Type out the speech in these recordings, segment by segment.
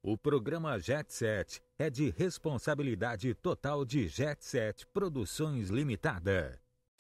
O programa Jet Set é de responsabilidade total de Jet Set Produções Limitada.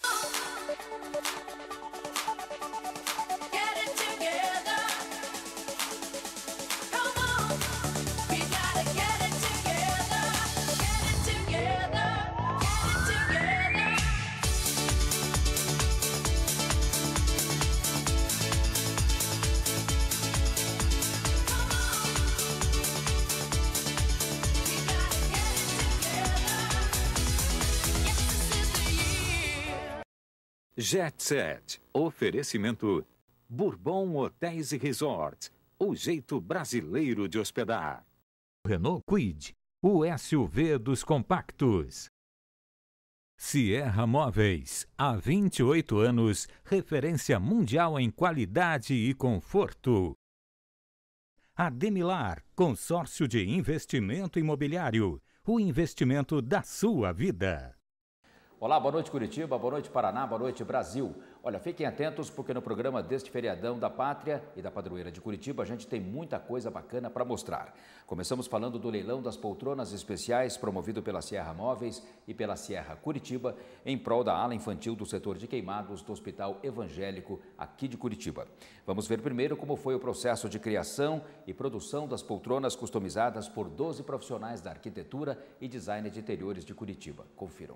Jet Set. Oferecimento Bourbon Hotéis e Resorts. O jeito brasileiro de hospedar. Renault Kwid. O SUV dos compactos. Sierra Móveis. Há 28 anos. Referência mundial em qualidade e conforto. Ademilar. Consórcio de Investimento Imobiliário. O investimento da sua vida. Olá, boa noite Curitiba, boa noite Paraná, boa noite Brasil. Olha, fiquem atentos porque no programa deste feriadão da Pátria e da Padroeira de Curitiba a gente tem muita coisa bacana para mostrar. Começamos falando do leilão das poltronas especiais promovido pela Sierra Móveis e pela Sierra Curitiba em prol da ala infantil do setor de queimados do Hospital Evangélico aqui de Curitiba. Vamos ver primeiro como foi o processo de criação e produção das poltronas customizadas por 12 profissionais da arquitetura e design de interiores de Curitiba. Confiram.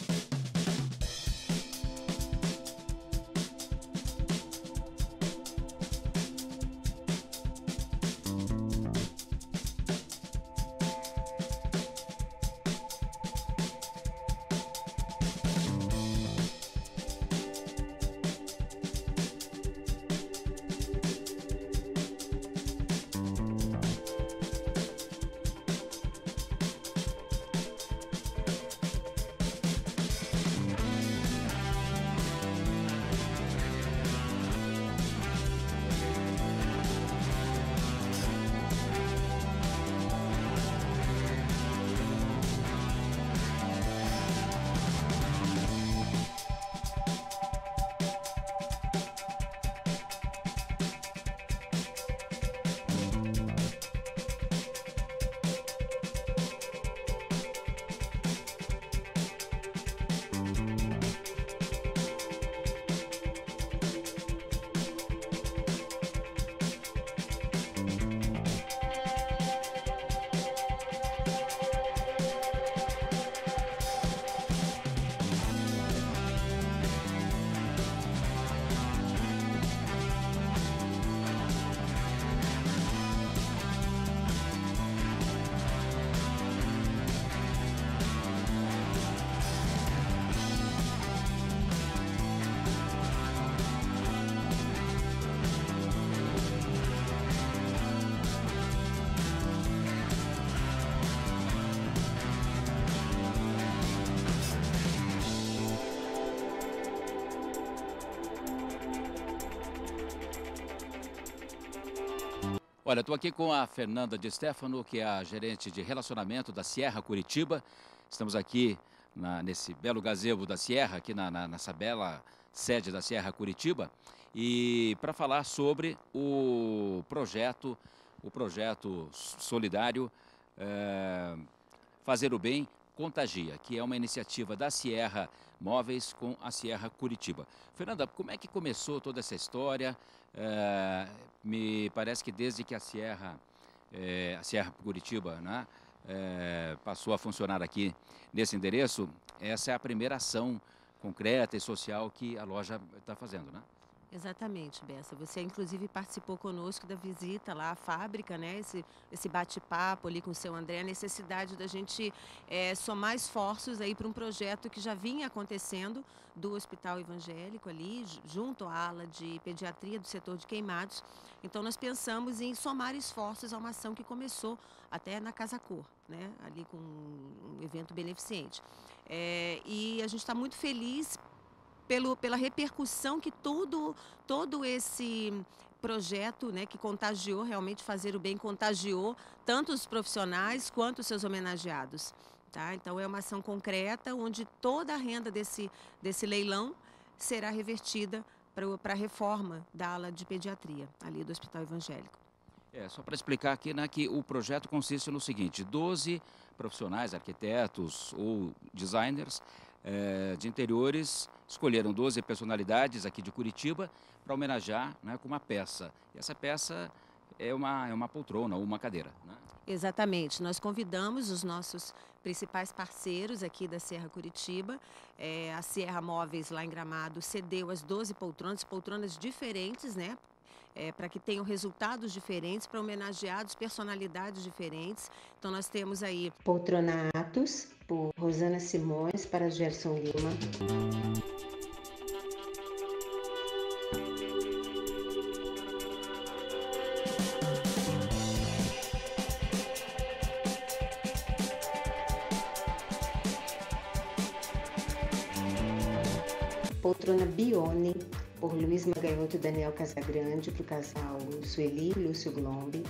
Olha, estou aqui com a Fernanda Di Stefano, que é a gerente de relacionamento da Sierra Curitiba. Estamos aqui nesse belo gazebo da Sierra, aqui nessa bela sede da Sierra Curitiba, e para falar sobre o projeto solidário Fazer o Bem Contagia, que é uma iniciativa da Sierra Móveis com a Sierra Curitiba. Fernanda, como é que começou toda essa história? Me parece que desde que a Sierra Curitiba, né, passou a funcionar aqui nesse endereço, essa é a primeira ação concreta e social que a loja está fazendo, né? Exatamente, Bessa. Você, inclusive, participou conosco da visita lá à fábrica, né? Esse bate-papo ali com o seu André, a necessidade da gente somar esforços aí para um projeto que já vinha acontecendo do Hospital Evangélico ali, junto à ala de pediatria do setor de queimados. Então, nós pensamos em somar esforços a uma ação que começou até na Casa Cor, né? Ali com um evento beneficente. E a gente está muito feliz pela repercussão que todo esse projeto, né, que contagiou, realmente Fazer o Bem contagiou tanto os profissionais quanto os seus homenageados. Tá? Então é uma ação concreta onde toda a renda desse leilão será revertida para a reforma da ala de pediatria ali do Hospital Evangélico. Só para explicar aqui, né, que o projeto consiste no seguinte: 12 profissionais, arquitetos ou designers de interiores escolheram 12 personalidades aqui de Curitiba para homenagear, né, com uma peça. E essa peça é uma poltrona ou uma cadeira, né? Exatamente. Nós convidamos os nossos principais parceiros aqui da Serra Curitiba. A Sierra Móveis, lá em Gramado, cedeu as 12 poltronas diferentes, né? Para que tenham resultados diferentes, para homenageados, personalidades diferentes. Então, nós temos aí Poltronatos, por Rosana Simões, para Gerson Lima. Poltrona Bione, por Luiz Maganhoto e Daniel Casagrande, para o casal Sueli e Lúcio Glombi.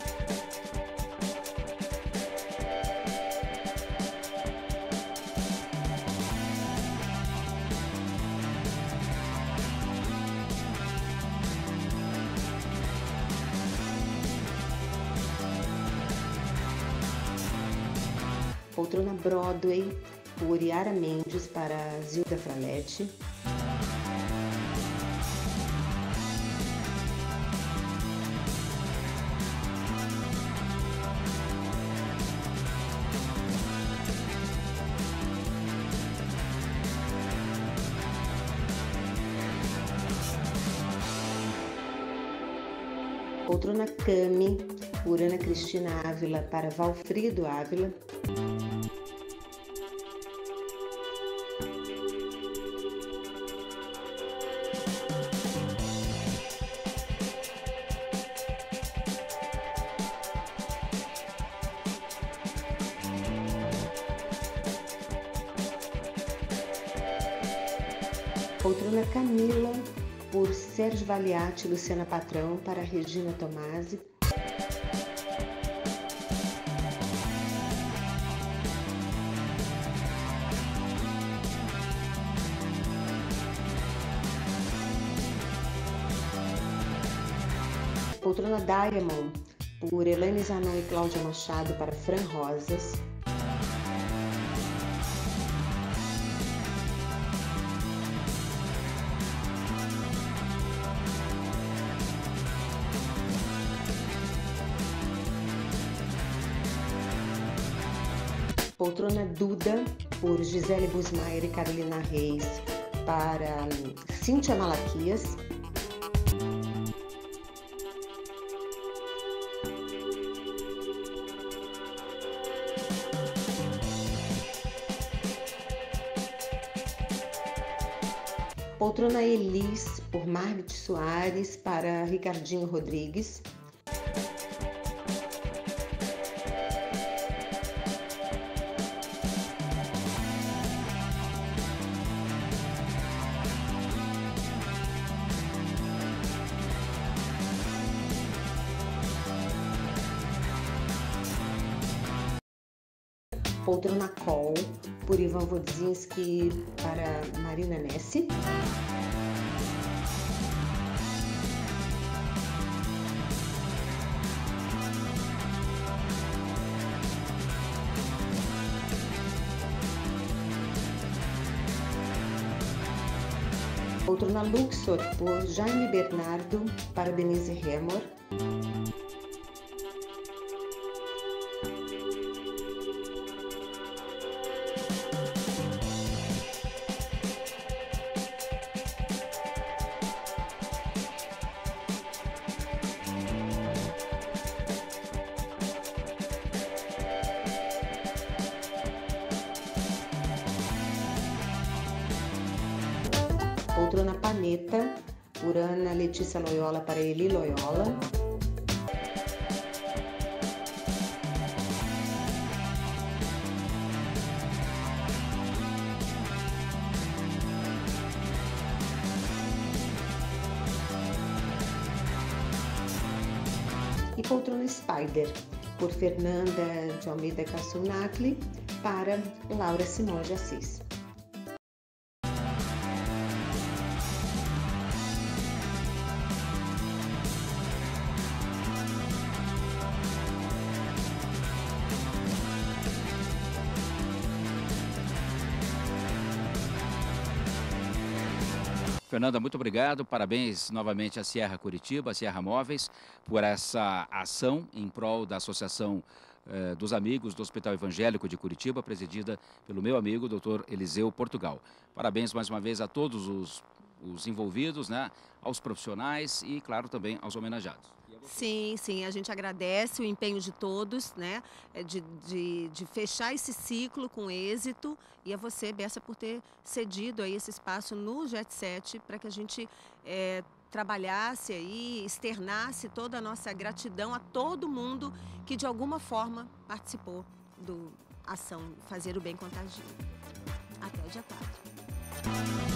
Poltrona Broadway, por Yara Mendes, para Zilda Fraletti. Poltrona Cami, por Ana Cristina Ávila, para Valfrido Ávila. Poltrona Camila, por Sérgio Valiati e Luciana Patrão, para Regina Tomasi. Poltrona Diamond, por Elaine Zanon e Cláudia Machado, para Fran Rosas. Poltrona Duda, por Gisele Busmaier e Carolina Reis, para Cíntia Malaquias. Poltrona Elis, por Margit Soares, para Ricardinho Rodrigues. Poltrona Col, por Ivan Wodzinski, para Marina Nessi. Poltrona Luxor, por Jaime Bernardo, para Denise Remor. Poltrona Paneta, por Ana Letícia Loyola, para Eli Loyola. E poltrona Spider, por Fernanda de Almeida Cassunacli, para Laura Simão de Assis. Fernanda, muito obrigado. Parabéns novamente à Sierra Curitiba, à Sierra Móveis, por essa ação em prol da Associação dos Amigos do Hospital Evangélico de Curitiba, presidida pelo meu amigo, Dr. Eliseu Portugal. Parabéns mais uma vez a todos os envolvidos, né? Aos profissionais e, claro, também aos homenageados. Sim, sim, a gente agradece o empenho de todos, né, de fechar esse ciclo com êxito, e a você, Bessa, por ter cedido aí esse espaço no Jet Set para que a gente trabalhasse aí, externasse toda a nossa gratidão a todo mundo que de alguma forma participou do ação Fazer o Bem Contagia. Até o dia 4.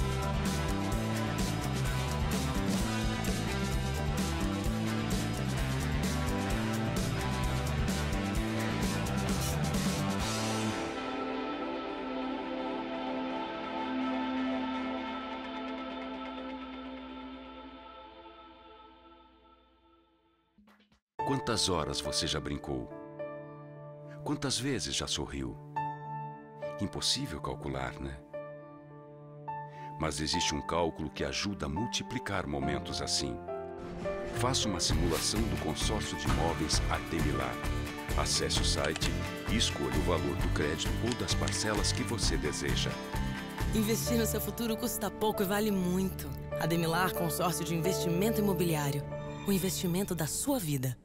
Quantas horas você já brincou? Quantas vezes já sorriu? Impossível calcular, né? Mas existe um cálculo que ajuda a multiplicar momentos assim. Faça uma simulação do consórcio de imóveis Ademilar. Acesse o site e escolha o valor do crédito ou das parcelas que você deseja. Investir no seu futuro custa pouco e vale muito. Ademilar Consórcio de Investimento Imobiliário. O investimento da sua vida.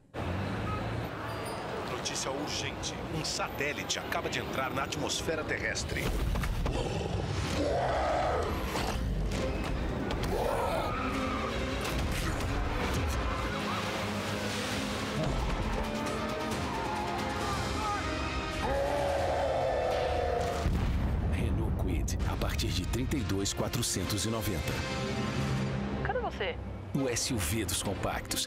Notícia urgente. Um satélite acaba de entrar na atmosfera terrestre. Renault Kwid, a partir de 32.490. Cadê você? O SUV dos compactos.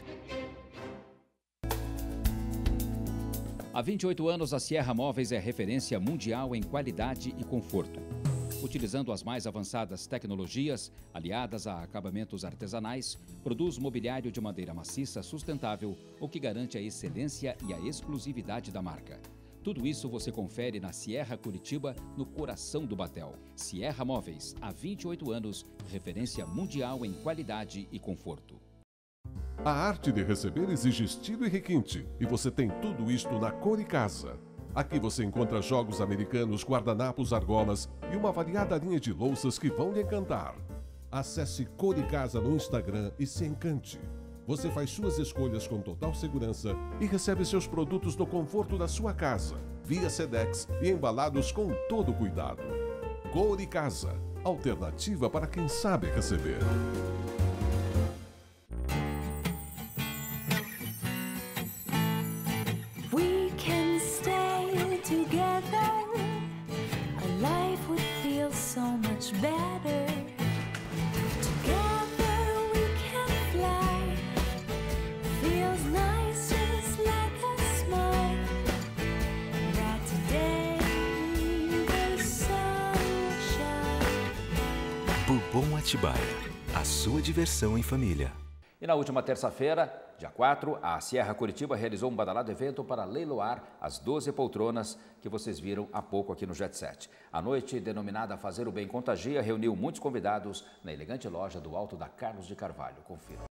Há 28 anos, a Sierra Móveis é referência mundial em qualidade e conforto. Utilizando as mais avançadas tecnologias, aliadas a acabamentos artesanais, produz mobiliário de madeira maciça sustentável, o que garante a excelência e a exclusividade da marca. Tudo isso você confere na Sierra Curitiba, no coração do Batel. Sierra Móveis, há 28 anos, referência mundial em qualidade e conforto. A arte de receber exige estilo e requinte, e você tem tudo isto na Coricasa. Aqui você encontra jogos americanos, guardanapos, argolas e uma variada linha de louças que vão lhe encantar. Acesse Coricasa no Instagram e se encante. Você faz suas escolhas com total segurança e recebe seus produtos no conforto da sua casa, via Sedex e embalados com todo cuidado. Coricasa, alternativa para quem sabe receber. Bourbon Atibaia, a sua diversão em família. E na última terça-feira, dia 4, a Sierra Curitiba realizou um badalado evento para leiloar as 12 poltronas que vocês viram há pouco aqui no Jet Set. A noite, denominada Fazer o Bem Contagia, reuniu muitos convidados na elegante loja do Alto da Carlos de Carvalho. Confira.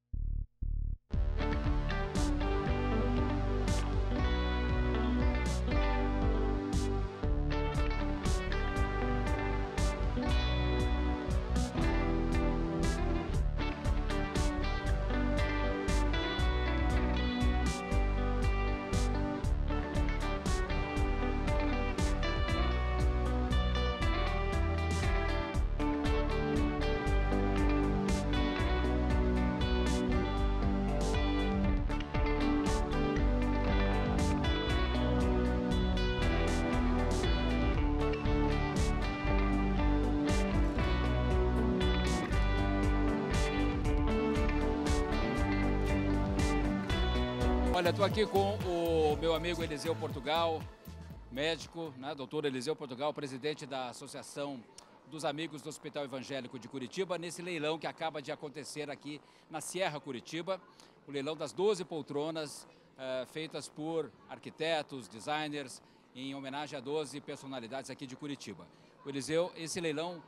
Olha, estou aqui com o meu amigo Eliseu Portugal, médico, né, doutor Eliseu Portugal, presidente da Associação dos Amigos do Hospital Evangélico de Curitiba, nesse leilão que acaba de acontecer aqui na Sierra Curitiba, o leilão das 12 poltronas feitas por arquitetos, designers, em homenagem a 12 personalidades aqui de Curitiba. O Eliseu, esse leilão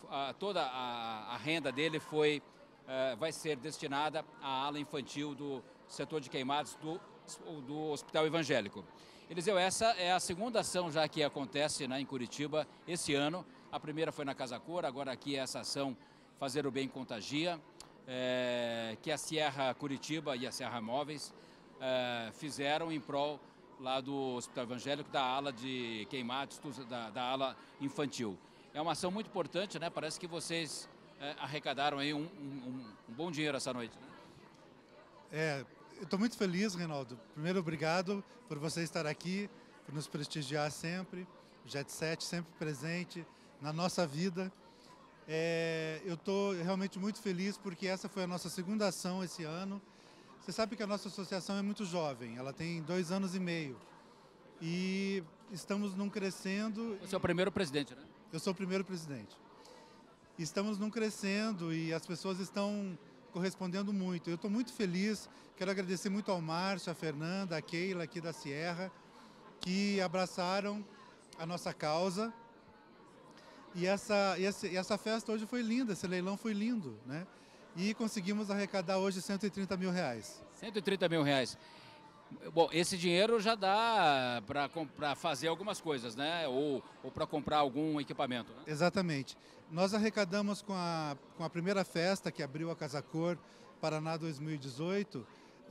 toda a renda dele vai ser destinada à ala infantil do setor de queimados do Hospital Evangélico. Eliseu, essa é a segunda ação já que acontece, né, em Curitiba esse ano. A primeira foi na Casa Cor, agora aqui é essa ação Fazer o Bem Contagia, que a Sierra Curitiba e a Sierra Móveis fizeram em prol lá do Hospital Evangélico, da ala de queimados, da ala infantil. É uma ação muito importante, né? Parece que vocês arrecadaram aí um bom dinheiro essa noite, né? Eu estou muito feliz, Reinaldo. Primeiro, obrigado por você estar aqui, por nos prestigiar sempre. O Jet7 sempre presente na nossa vida. Eu estou realmente muito feliz porque essa foi a nossa segunda ação esse ano. Você sabe que a nossa associação é muito jovem, ela tem 2 anos e meio. E estamos num crescendo... Você é o primeiro presidente, né? Eu sou o primeiro presidente. Estamos num crescendo e as pessoas estão correspondendo muito. Eu estou muito feliz, quero agradecer muito ao Márcio, a Fernanda, a Keila aqui da Sierra, que abraçaram a nossa causa. E essa festa hoje foi linda, esse leilão foi lindo, né? E conseguimos arrecadar hoje R$130 mil. 130 mil reais. Bom, esse dinheiro já dá para fazer algumas coisas, né? Ou para comprar algum equipamento, né? Exatamente. Nós arrecadamos com a primeira festa que abriu a Casa Cor Paraná 2018,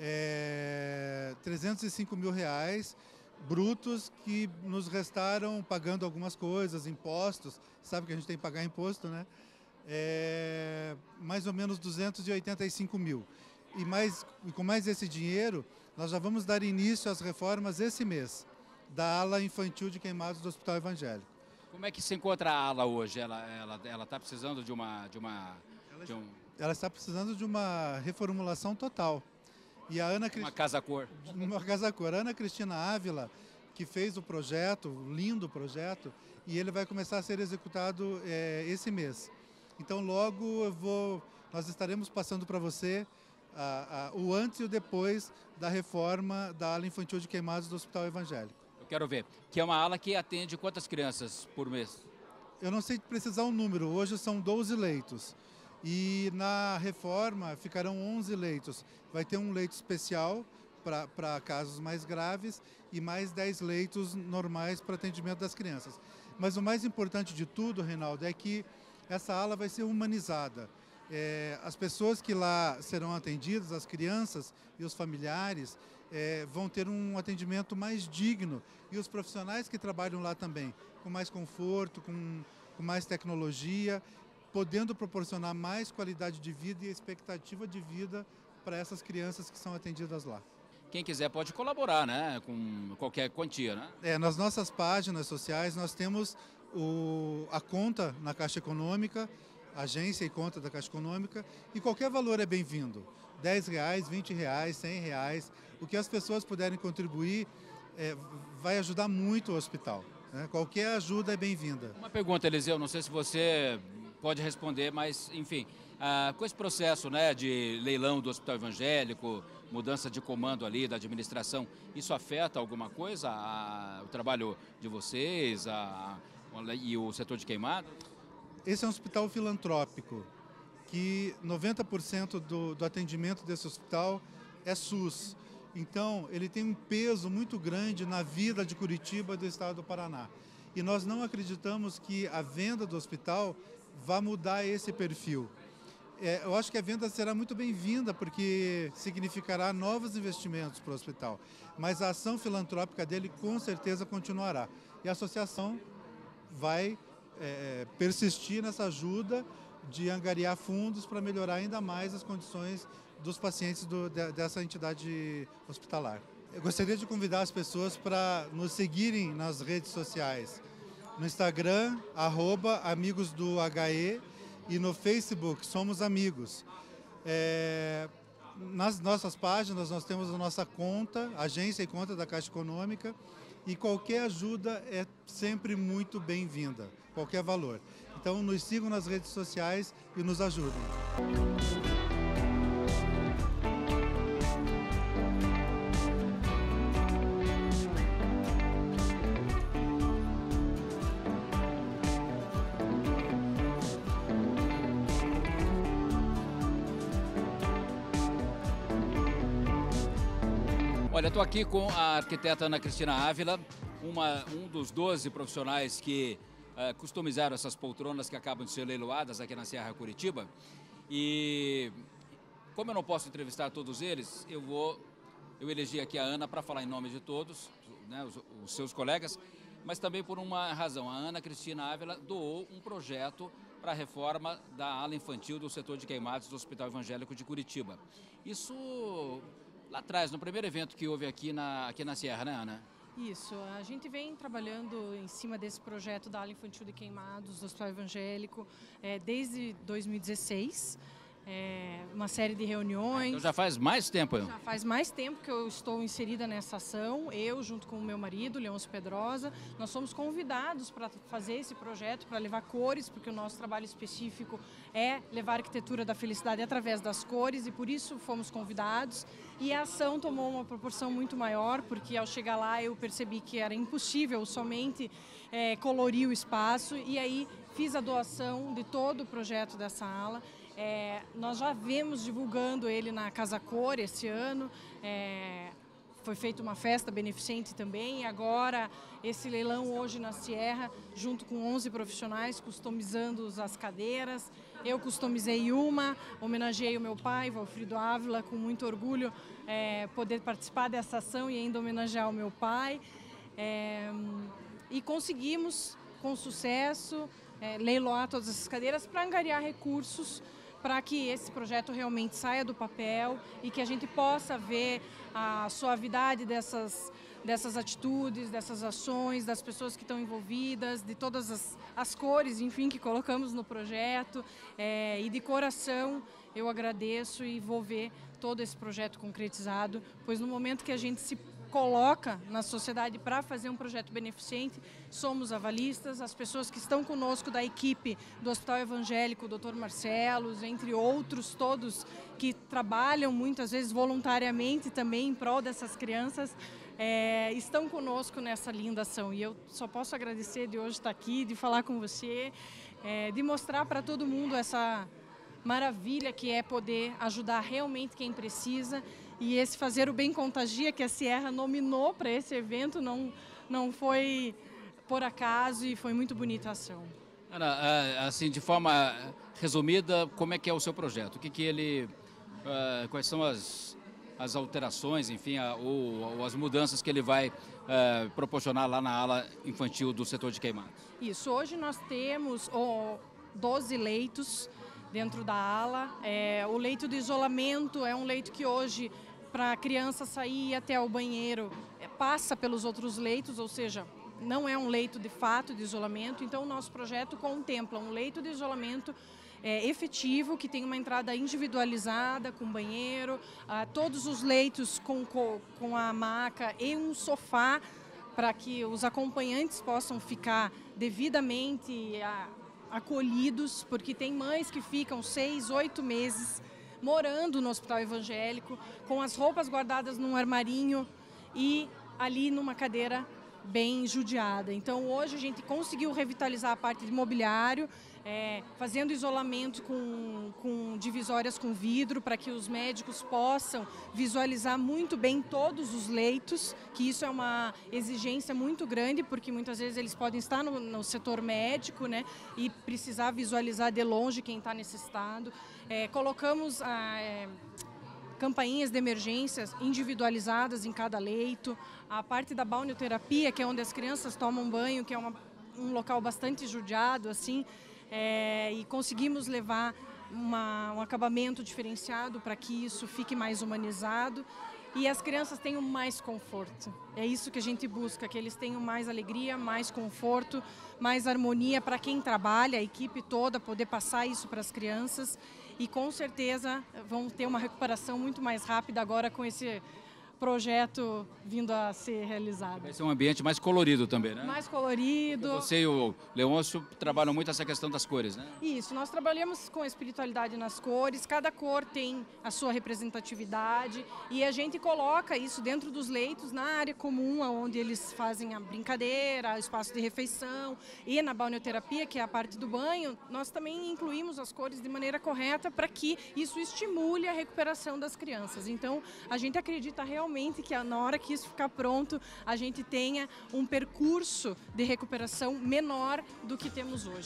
R$305 mil brutos, que nos restaram pagando algumas coisas, impostos. Sabe que a gente tem que pagar imposto, né? Mais ou menos 285 mil. E com mais esse dinheiro, nós já vamos dar início às reformas esse mês, da ala infantil de queimados do Hospital Evangélico. Como é que se encontra a ala hoje? Ela está precisando de Ela está precisando de uma reformulação total. E a uma Casa Cor. Uma Casa Cor. A Ana Cristina Ávila, que fez o projeto, um lindo projeto, e ele vai começar a ser executado esse mês. Então logo nós estaremos passando para você o antes e o depois da reforma da ala infantil de queimados do Hospital Evangélico. Eu quero ver, que é uma ala que atende quantas crianças por mês? Eu não sei precisar o número, hoje são 12 leitos. E na reforma ficarão 11 leitos. Vai ter um leito especial para casos mais graves e mais 10 leitos normais para atendimento das crianças. Mas o mais importante de tudo, Reinaldo, é que essa ala vai ser humanizada. As pessoas que lá serão atendidas, as crianças e os familiares, vão ter um atendimento mais digno. E os profissionais que trabalham lá também, com mais conforto, com mais tecnologia, podendo proporcionar mais qualidade de vida e expectativa de vida para essas crianças que são atendidas lá. Quem quiser pode colaborar, né? Com qualquer quantia, né? Nas nossas páginas sociais nós temos a conta na Caixa Econômica, agência e conta da Caixa Econômica, e qualquer valor é bem-vindo. R$10, R$20, R$100, o que as pessoas puderem contribuir vai ajudar muito o hospital, né? Qualquer ajuda é bem-vinda. Uma pergunta, Eliseu, não sei se você pode responder, mas enfim, com esse processo, né, de leilão do Hospital Evangélico, mudança de comando ali da administração, isso afeta alguma coisa o trabalho de vocês e o setor de queimado? Esse é um hospital filantrópico, que 90% do atendimento desse hospital é SUS. Então, ele tem um peso muito grande na vida de Curitiba e do estado do Paraná. E nós não acreditamos que a venda do hospital vá mudar esse perfil. Eu acho que a venda será muito bem-vinda, porque significará novos investimentos para o hospital. Mas a ação filantrópica dele com certeza continuará. E a associação vai persistir nessa ajuda de angariar fundos para melhorar ainda mais as condições dos pacientes dessa entidade hospitalar. Eu gostaria de convidar as pessoas para nos seguirem nas redes sociais. No Instagram, @amigosdoHE, e no Facebook, Somos Amigos. Nas nossas páginas nós temos a nossa conta, agência e conta da Caixa Econômica, e qualquer ajuda é sempre muito bem-vinda, qualquer valor. Então nos sigam nas redes sociais e nos ajudem. Olha, estou aqui com a arquiteta Ana Cristina Ávila, um dos 12 profissionais que customizaram essas poltronas que acabam de ser leiloadas aqui na Sierra Curitiba. E como eu não posso entrevistar todos eles, eu elegi aqui a Ana para falar em nome de todos, né, os seus colegas, mas também por uma razão. A Ana Cristina Ávila doou um projeto para a reforma da ala infantil do setor de queimados do Hospital Evangélico de Curitiba. Isso lá atrás, no primeiro evento que houve aqui na Sierra, né, Ana? Isso, a gente vem trabalhando em cima desse projeto da ala infantil de queimados do Hospital Evangélico desde 2016. Uma série de reuniões. Então já faz mais tempo. Já faz mais tempo que eu estou inserida nessa ação, eu junto com o meu marido, Leôncio Pedrosa. Nós somos convidados para fazer esse projeto, para levar cores, porque o nosso trabalho específico é levar a arquitetura da felicidade através das cores e por isso fomos convidados. E a ação tomou uma proporção muito maior, porque ao chegar lá eu percebi que era impossível somente colorir o espaço e aí fiz a doação de todo o projeto dessa ala. Nós já vemos divulgando ele na Casa Cor esse ano, foi feita uma festa beneficente também e agora esse leilão hoje na Sierra, junto com 11 profissionais customizando as cadeiras. Eu customizei uma, homenageei o meu pai, Valfrido Ávila, com muito orgulho poder participar dessa ação e ainda homenagear o meu pai. E conseguimos, com sucesso, leiloar todas essas cadeiras para angariar recursos para que esse projeto realmente saia do papel e que a gente possa ver a suavidade dessas atitudes, dessas ações, das pessoas que estão envolvidas, de todas as cores, enfim, que colocamos no projeto. E de coração eu agradeço e vou ver todo esse projeto concretizado, pois no momento que a gente se coloca na sociedade para fazer um projeto beneficente, somos avalistas, as pessoas que estão conosco da equipe do Hospital Evangélico, o Dr. Marcelos, entre outros, todos que trabalham muitas vezes voluntariamente também em prol dessas crianças, estão conosco nessa linda ação. E eu só posso agradecer de hoje estar aqui, de falar com você, de mostrar para todo mundo essa maravilha que é poder ajudar realmente quem precisa. E esse Fazer o Bem Contagia, que a Sierra nominou para esse evento, não foi por acaso e foi muito bonita a ação. Ana, assim, de forma resumida, como é que é o seu projeto? Quais são as alterações, enfim, ou as mudanças que ele vai proporcionar lá na ala infantil do setor de queimados? Isso, hoje nós temos 12 leitos dentro da ala. O leito de isolamento é um leito que hoje, para a criança sair até o banheiro, passa pelos outros leitos, ou seja, não é um leito de fato de isolamento. Então o nosso projeto contempla um leito de isolamento efetivo, que tem uma entrada individualizada, com banheiro, todos os leitos com a maca e um sofá, para que os acompanhantes possam ficar devidamente acolhidos, porque tem mães que ficam 6, 8 meses morando no Hospital Evangélico, com as roupas guardadas num armarinho e ali numa cadeira bem judiada. Então hoje a gente conseguiu revitalizar a parte de mobiliário, fazendo isolamento com divisórias com vidro, para que os médicos possam visualizar muito bem todos os leitos, que isso é uma exigência muito grande, porque muitas vezes eles podem estar no setor médico, né, e precisar visualizar de longe quem está necessitado. Colocamos campainhas de emergências individualizadas em cada leito, a parte da balneoterapia, que é onde as crianças tomam banho, que é um local bastante judiado, assim, e conseguimos levar um acabamento diferenciado para que isso fique mais humanizado e as crianças tenham mais conforto. É isso que a gente busca, que eles tenham mais alegria, mais conforto, mais harmonia para quem trabalha, a equipe toda, poder passar isso para as crianças. E com certeza vão ter uma recuperação muito mais rápida agora com esse projeto vindo a ser realizado. Vai ser um ambiente mais colorido também, né? Mais colorido. Você e o Leôncio trabalham muito essa questão das cores, né? Isso, nós trabalhamos com a espiritualidade nas cores, cada cor tem a sua representatividade e a gente coloca isso dentro dos leitos, na área comum, onde eles fazem a brincadeira, o espaço de refeição, e na balneoterapia, que é a parte do banho, nós também incluímos as cores de maneira correta para que isso estimule a recuperação das crianças. Então, a gente acredita realmente realmente que na hora que isso ficar pronto, a gente tenha um percurso de recuperação menor do que temos hoje.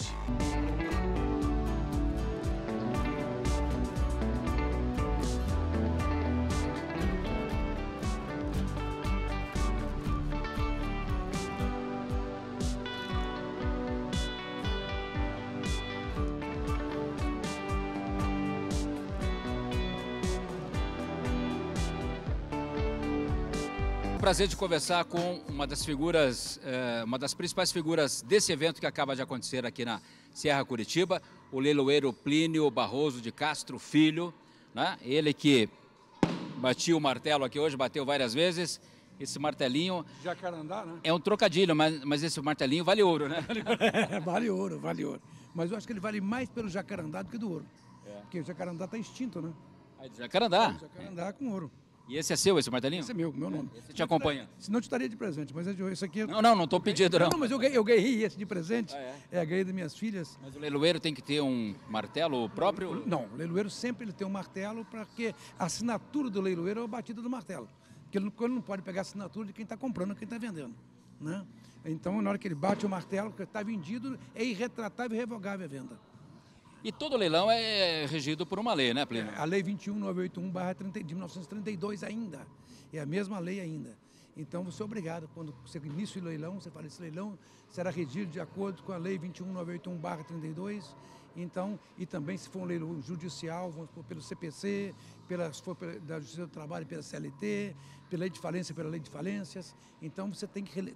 Prazer de conversar com uma das figuras, uma das principais figuras desse evento que acaba de acontecer aqui na Serra Curitiba, o leiloeiro Plínio Barroso de Castro Filho, né? Ele que batia o martelo aqui hoje, bateu várias vezes. Esse martelinho Jacarandá, né? É um trocadilho, mas esse martelinho vale ouro, né? Vale ouro, vale ouro. Mas eu acho que ele vale mais pelo jacarandá do que do ouro. Porque o jacarandá está extinto, né? É de jacarandá? O jacarandá com ouro. E esse é seu, esse martelinho? Esse é meu nome. Esse te acompanha? Senão eu te daria de presente, mas esse aqui... Não estou pedindo, não. Não, mas eu ganhei esse de presente. Ganhei das minhas filhas. Mas o leiloeiro tem que ter um martelo próprio? Não, o leiloeiro sempre ele tem um martelo, porque a assinatura do leiloeiro é a batida do martelo. Porque ele não pode pegar a assinatura de quem está comprando ou quem está vendendo, né? Então, na hora que ele bate o martelo, que está vendido, é irretratável e irrevogável a venda. E todo leilão é regido por uma lei, né, Plínio? A Lei 21.981/30 de 1932 ainda. É a mesma lei ainda. Então, você é obrigado, quando você inicia o leilão, você fala, esse leilão será regido de acordo com a Lei 21.981/32. Então, e também se for um leilão judicial, vamos supor, pelo CPC, se for da Justiça do Trabalho, pela CLT, pela Lei de Falência, pela Lei de Falências. Então, você tem que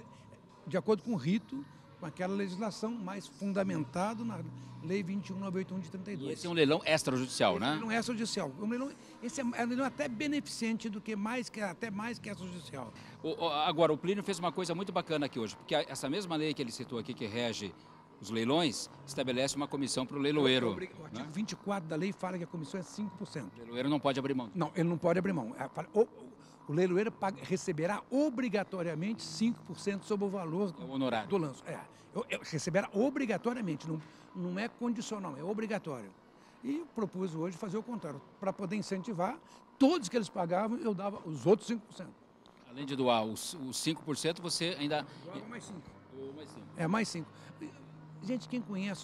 de acordo com o rito, com aquela legislação mais fundamentado na Lei 21.981 de 32. E esse é um leilão extrajudicial, né? Não é extrajudicial. Esse é um leilão até beneficente do que até mais que extrajudicial. Agora, o Plínio fez uma coisa muito bacana aqui hoje, porque essa mesma lei que ele citou aqui, que rege os leilões, estabelece uma comissão para o leiloeiro. O artigo 24 da lei fala que a comissão é 5%. O leiloeiro não pode abrir mão. Não, ele não pode abrir mão. O leiloeiro receberá obrigatoriamente 5% sobre o valor do lance. Receberá obrigatoriamente, não é condicional, é obrigatório. E propus hoje fazer o contrário. Para poder incentivar, todos que eles pagavam, eu dava os outros 5%. Além de doar os 5%, você ainda... Doava mais 5%. Mais 5%. É, mais 5%. Gente, quem conhece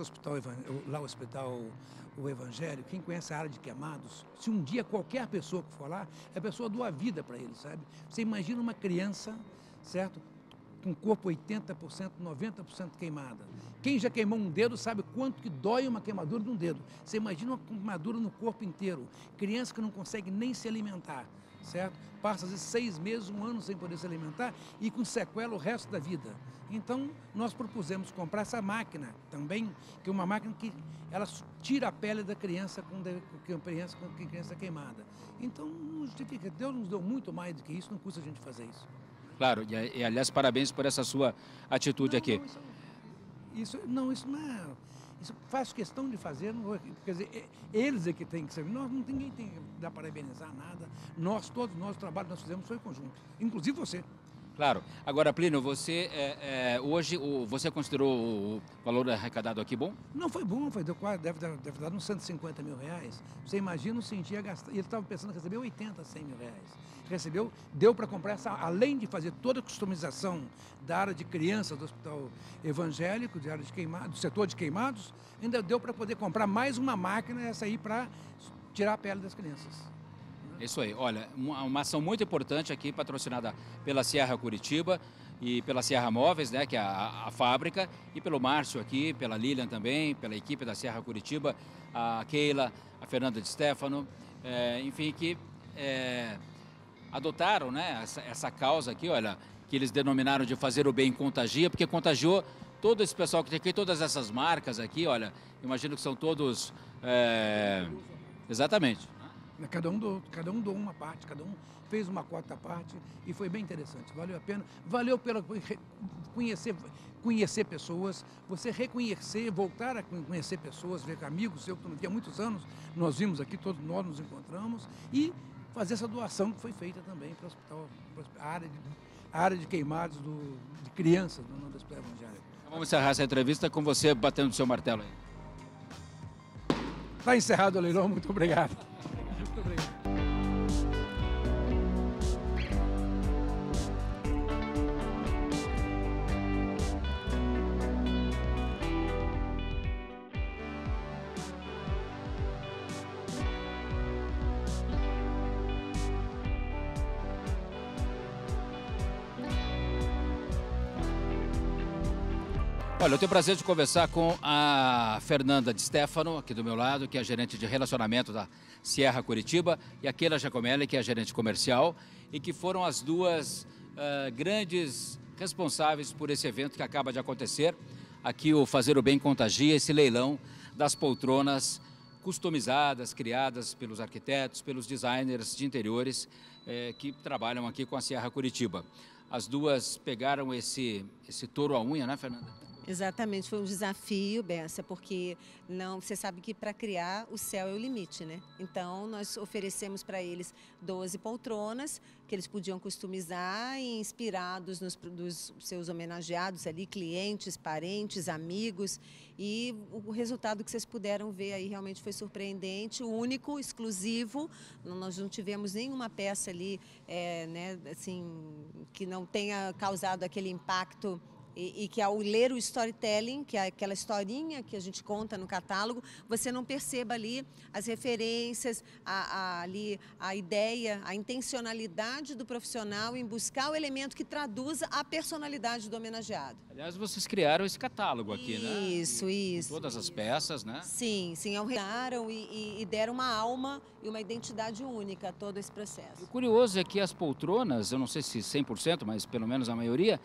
o hospital o Evangelho, quem conhece a área de Queimados, se um dia qualquer pessoa que for lá, a pessoa doa a vida para ele, sabe? Você imagina uma criança, certo? Com o corpo 80%, 90% queimada. Quem já queimou um dedo sabe quanto que dói uma queimadura de um dedo. Você imagina uma queimadura no corpo inteiro. Criança que não consegue nem se alimentar, certo? Passa às vezes 6 meses, 1 ano sem poder se alimentar e com sequela o resto da vida. Então, nós propusemos comprar essa máquina também, que é uma máquina que ela tira a pele da criança com criança queimada. Então, não justifica. Deus nos deu muito mais do que isso, não custa a gente fazer isso. Claro, e aliás, parabéns por essa sua atitude aqui. Isso não é... Isso faz questão de fazer, quer dizer, eles é que têm que ser. Ninguém tem que dar parabenizar nada. Todos nós, o trabalho que nós fizemos foi conjunto, inclusive você. Claro. Agora, Plínio, você hoje você considerou o valor arrecadado aqui bom? Não, foi bom, deve dar uns 150 mil reais. Você imagina, eu sentia gastar. Ele estava pensando em receber 80, 100 mil reais. Recebeu, deu para comprar além de fazer toda a customização da área de crianças do Hospital Evangélico, da área de queimados, do setor de queimados, ainda deu para poder comprar mais uma máquina, essa aí, para tirar a pele das crianças. Isso aí, olha, uma ação muito importante aqui, patrocinada pela Serra Curitiba e pela Serra Móveis, né, que é a fábrica, e pelo Márcio aqui, pela Lilian também, pela equipe da Serra Curitiba, a Keila, a Fernanda de Stefano, enfim, que adotaram, né, essa causa aqui, olha, que eles denominaram de fazer o bem contagia, porque contagiou todo esse pessoal que tem aqui, todas essas marcas aqui, olha, imagino que são todos, exatamente. Cada um doou uma parte, cada um fez uma quarta parte e foi bem interessante, valeu a pena, valeu pela conhecer pessoas, você reconhecer, voltar a conhecer pessoas, ver amigos seus que não via há muitos anos, nós vimos aqui, todos nós nos encontramos e fazer essa doação que foi feita também para o hospital, a área de queimados de crianças do Hospital Evangélico. Vamos encerrar essa entrevista com você batendo o seu martelo aí. Está encerrado o leilão, muito obrigado. Muito obrigado. Olha, eu tenho o prazer de conversar com a Fernanda Di Stefano, aqui do meu lado, que é a gerente de relacionamento da Sierra Curitiba, e a Keila Giacomelli, que é a gerente comercial, e que foram as duas grandes responsáveis por esse evento que acaba de acontecer. Aqui o Fazer o Bem Contagia, esse leilão das poltronas customizadas, criadas pelos arquitetos, pelos designers de interiores que trabalham aqui com a Sierra Curitiba. As duas pegaram esse touro à unha, né, Fernanda? Exatamente, foi um desafio, Bessa, porque você sabe que para criar o céu é o limite, né? Então nós oferecemos para eles 12 poltronas que eles podiam customizar e inspirados dos seus homenageados ali, clientes, parentes, amigos, e o resultado que vocês puderam ver aí realmente foi surpreendente, único, exclusivo. Nós não tivemos nenhuma peça ali, né, assim, que não tenha causado aquele impacto. E que ao ler o storytelling, que é aquela historinha que a gente conta no catálogo, você não perceba ali as referências, ali a ideia, a intencionalidade do profissional em buscar o elemento que traduza a personalidade do homenageado. Aliás, vocês criaram esse catálogo aqui, né? Isso. Com todas as peças, né? Sim, criaram e deram uma alma e uma identidade única a todo esse processo. O curioso é que as poltronas, eu não sei se 100%, mas pelo menos a maioria,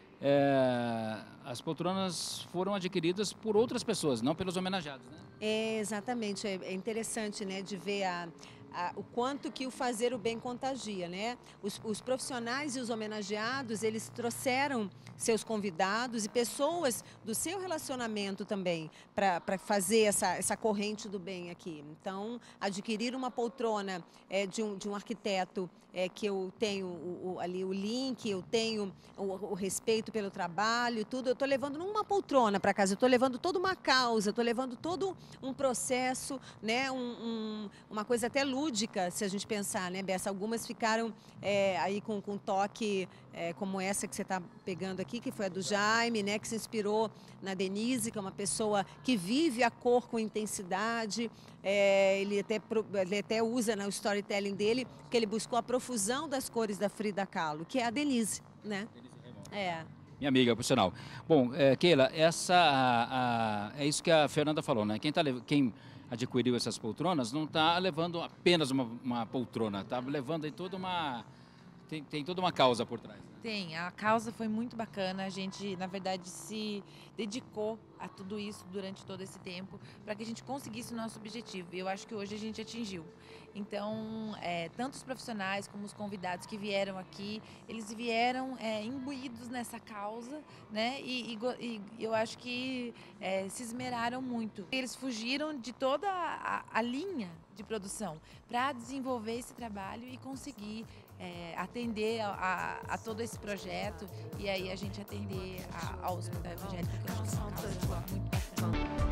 as poltronas foram adquiridas por outras pessoas, não pelos homenageados, né? Exatamente, é interessante, né, de ver o quanto que o fazer o bem contagia, né? Os profissionais e os homenageados, eles trouxeram seus convidados e pessoas do seu relacionamento também para fazer essa corrente do bem aqui. Então, adquirir uma poltrona de um arquiteto que eu tenho ali o link, eu tenho o respeito pelo trabalho, tudo, eu estou levando não uma poltrona para casa, eu estou levando toda uma causa, estou levando todo um processo, né? Uma coisa até lúdica, se a gente pensar, né, Bessa? Algumas ficaram aí com toque como essa que você está pegando aqui, que foi a do Jaime, né, que se inspirou na Denise, que é uma pessoa que vive a cor com intensidade. Ele até usa no storytelling dele que ele buscou a profusão das cores da Frida Kahlo, que é a Denise, né? Minha amiga, por sinal. Bom, Keila, é isso que a Fernanda falou, né? Quem adquiriu essas poltronas não está levando apenas uma poltrona, está levando aí toda uma... Tem toda uma causa por trás. Tem, a causa foi muito bacana, a gente, na verdade, se dedicou a tudo isso durante todo esse tempo para que a gente conseguisse o nosso objetivo, e eu acho que hoje a gente atingiu. Então, tanto os profissionais como os convidados que vieram aqui, eles vieram imbuídos nessa causa, né? E eu acho que se esmeraram muito. Eles fugiram de toda a linha de produção para desenvolver esse trabalho e conseguir atender a todo esse projeto, e aí a gente atender ao Hospital Evangélico, que eu acho que é uma causa muito bacana.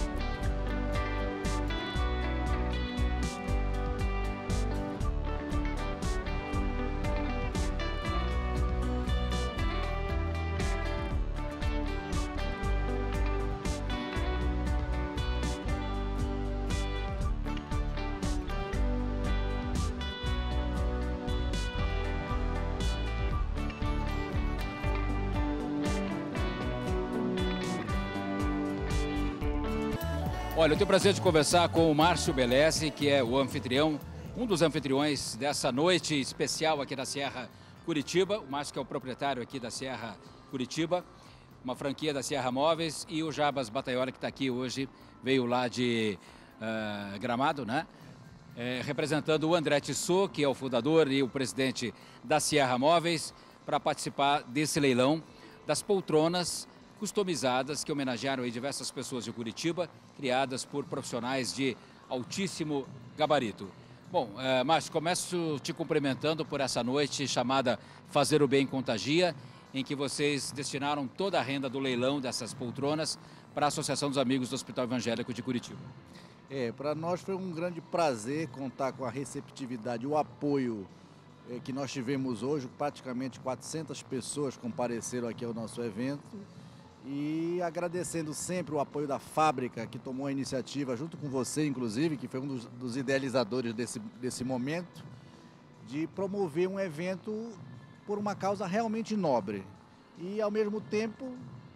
Olha, eu tenho o prazer de conversar com o Márcio Belesi, que é o anfitrião, um dos anfitriões dessa noite especial aqui da Sierra Curitiba. O Márcio que é o proprietário aqui da Sierra Curitiba, uma franquia da Sierra Móveis, e o Jabas Bataiola, que está aqui hoje, veio lá de Gramado, né? Representando o André Tissot, que é o fundador e o presidente da Sierra Móveis, para participar desse leilão das poltronas customizadas que homenagearam aí diversas pessoas de Curitiba, criadas por profissionais de altíssimo gabarito. Bom, Márcio, começo te cumprimentando por essa noite chamada Fazer o Bem Contagia, em que vocês destinaram toda a renda do leilão dessas poltronas para a Associação dos Amigos do Hospital Evangélico de Curitiba. Para nós foi um grande prazer contar com a receptividade, o apoio que nós tivemos hoje. Praticamente 400 pessoas compareceram aqui ao nosso evento. E agradecendo sempre o apoio da fábrica, que tomou a iniciativa, junto com você, inclusive, que foi um dos idealizadores desse momento, de promover um evento por uma causa realmente nobre. E, ao mesmo tempo,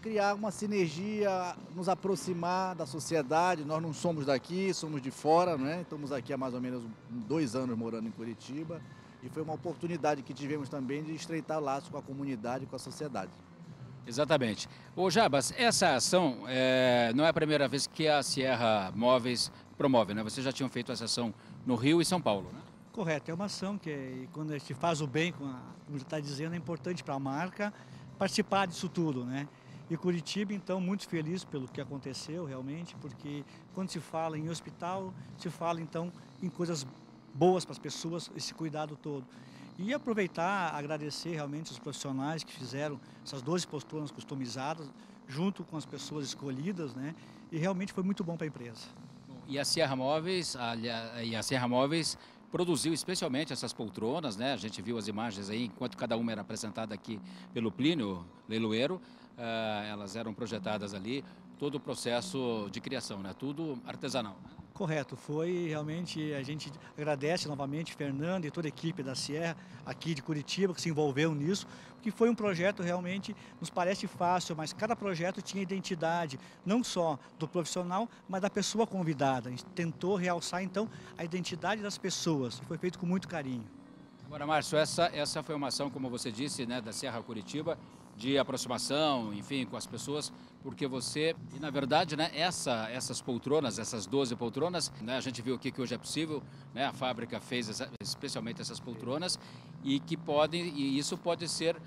criar uma sinergia, nos aproximar da sociedade. Nós não somos daqui, somos de fora, né? Estamos aqui há mais ou menos 2 anos morando em Curitiba e foi uma oportunidade que tivemos também de estreitar laços com a comunidade e com a sociedade. Exatamente. Ô Jabas, essa ação não é a primeira vez que a Sierra Móveis promove, né? Vocês já tinham feito essa ação no Rio e São Paulo, né? Correto, é uma ação que quando a gente faz o bem, como você está dizendo, é importante para a marca participar disso tudo, né? E Curitiba, então, muito feliz pelo que aconteceu realmente, porque quando se fala em hospital, se fala então em coisas boas para as pessoas, esse cuidado todo. E aproveitar, agradecer realmente os profissionais que fizeram essas 12 poltronas customizadas, junto com as pessoas escolhidas, né? E realmente foi muito bom para a empresa. E a Sierra Móveis, produziu especialmente essas poltronas, né? A gente viu as imagens aí, enquanto cada uma era apresentada aqui pelo Plínio Leiloeiro, elas eram projetadas ali, todo o processo de criação, né? Tudo artesanal. Correto, foi realmente, a gente agradece novamente Fernando e toda a equipe da Sierra aqui de Curitiba que se envolveu nisso, porque foi um projeto realmente, nos parece fácil, mas cada projeto tinha identidade, não só do profissional, mas da pessoa convidada. A gente tentou realçar então a identidade das pessoas, foi feito com muito carinho. Agora, Márcio, essa foi uma ação, como você disse, né, da Sierra Curitiba, de aproximação, enfim, com as pessoas, porque você, e na verdade, né, essas poltronas, essas 12 poltronas, né, a gente viu aqui que hoje é possível, né, a fábrica fez especialmente essas poltronas e isso pode ser